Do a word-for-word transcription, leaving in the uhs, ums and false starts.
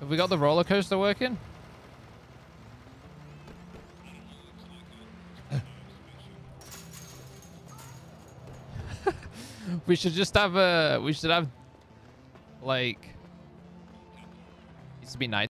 Have we got the roller coaster working? We should just have a... We should have... Like... It needs to be night.